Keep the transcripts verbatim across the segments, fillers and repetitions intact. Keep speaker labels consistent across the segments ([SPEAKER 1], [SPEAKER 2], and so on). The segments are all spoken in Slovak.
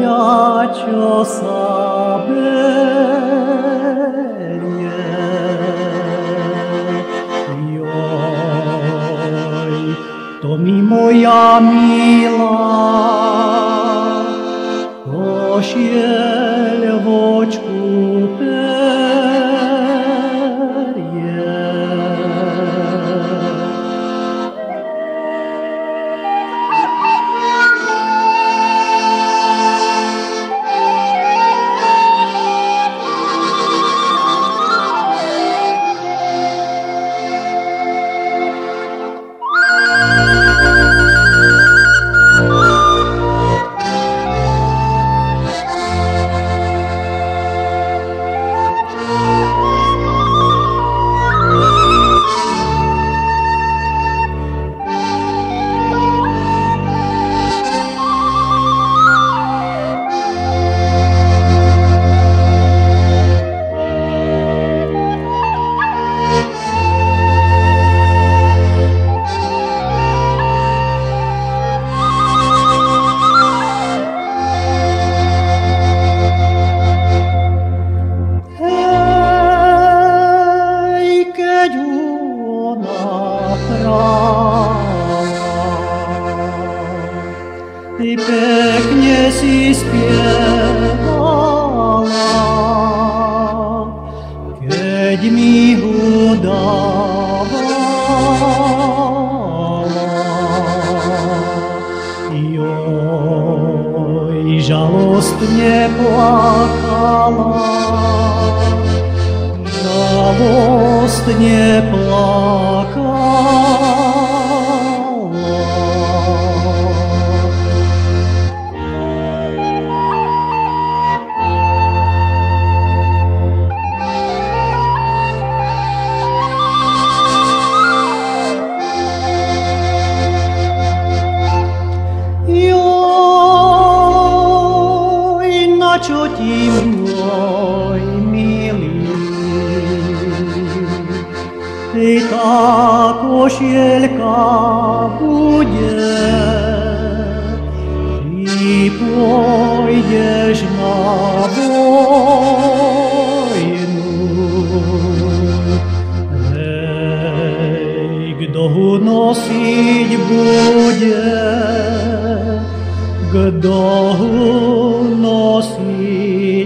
[SPEAKER 1] voľa, čo sa berie. Joj, to mi moja milá pošiel vočku ty pekne si spievala, keď mi ho dávala. Joj, žalostne plakala, žalostne plakala. Čo ti môj milý, ty tá košielka bude, ty pôjdeš na vojnu. Hej, kdo ho nosiť bude, kdo ho nosiť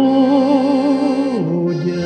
[SPEAKER 1] bude.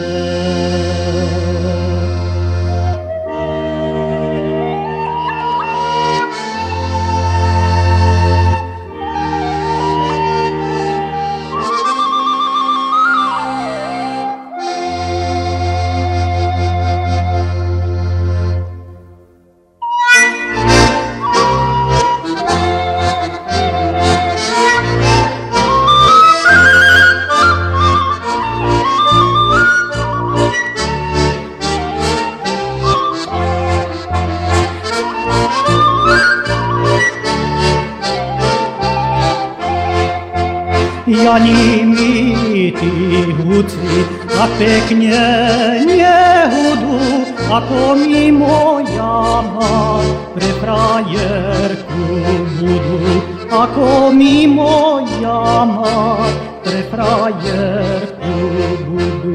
[SPEAKER 1] Ja nimi tí hudci tak pekne nehudú, ako mi moja mať pre frajerku budú, ako mi moja mať pre frajerku budú.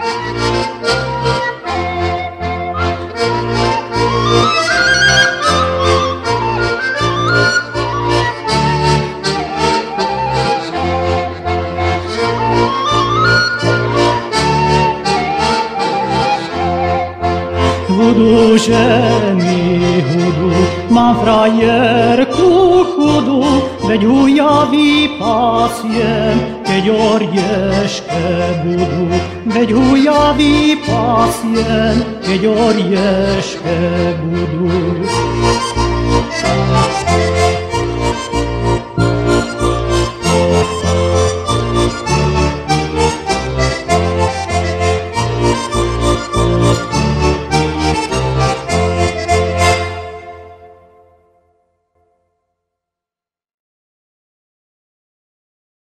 [SPEAKER 1] Hudu ženy, hudu, mám frajerku chudu, veď ju ja vypasiem, keď orieške budú. Veď ju ja vypasiem, keď orieške budú.